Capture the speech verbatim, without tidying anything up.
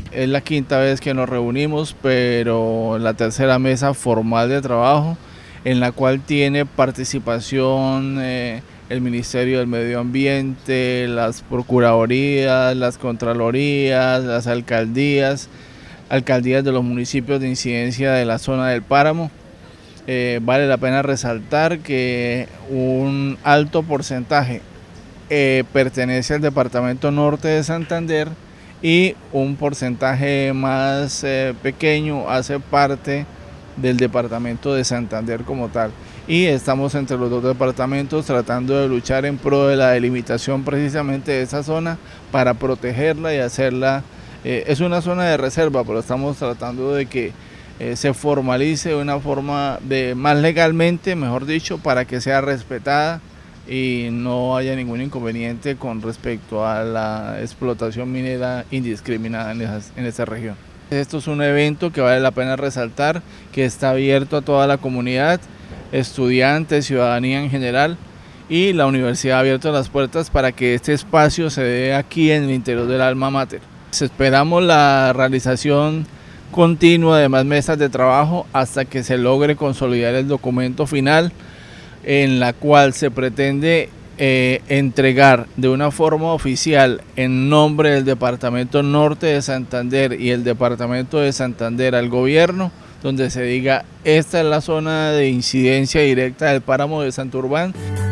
es la quinta vez que nos reunimos, pero la tercera mesa formal de trabajo, en la cual tiene participación eh, el Ministerio del Medio Ambiente, las Procuradurías, las Contralorías, las alcaldías, alcaldías de los municipios de incidencia de la zona del Páramo. Eh, vale la pena resaltar que un alto porcentaje eh, pertenece al departamento norte de Santander y un porcentaje más eh, pequeño hace parte del departamento de Santander como tal. Y estamos entre los dos departamentos tratando de luchar en pro de la delimitación precisamente de esa zona para protegerla y hacerla, eh, es una zona de reserva, pero estamos tratando de que eh, se formalice de una forma de más legalmente, mejor dicho, para que sea respetada y no haya ningún inconveniente con respecto a la explotación minera indiscriminada en, esas, en esta región. Esto es un evento que vale la pena resaltar, que está abierto a toda la comunidad, estudiantes, ciudadanía en general, y la universidad ha abierto las puertas para que este espacio se dé aquí en el interior del alma mater. Esperamos la realización continua de más mesas de trabajo hasta que se logre consolidar el documento final, en la cual se pretende eh, entregar de una forma oficial en nombre del Departamento Norte de Santander y el Departamento de Santander al gobierno, donde se diga: esta es la zona de incidencia directa del Páramo de Santurbán.